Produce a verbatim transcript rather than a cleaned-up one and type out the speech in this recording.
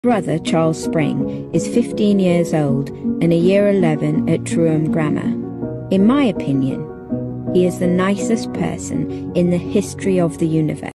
Brother Charles Spring is fifteen years old and a year eleven at Trewham Grammar. In my opinion, he is the nicest person in the history of the universe.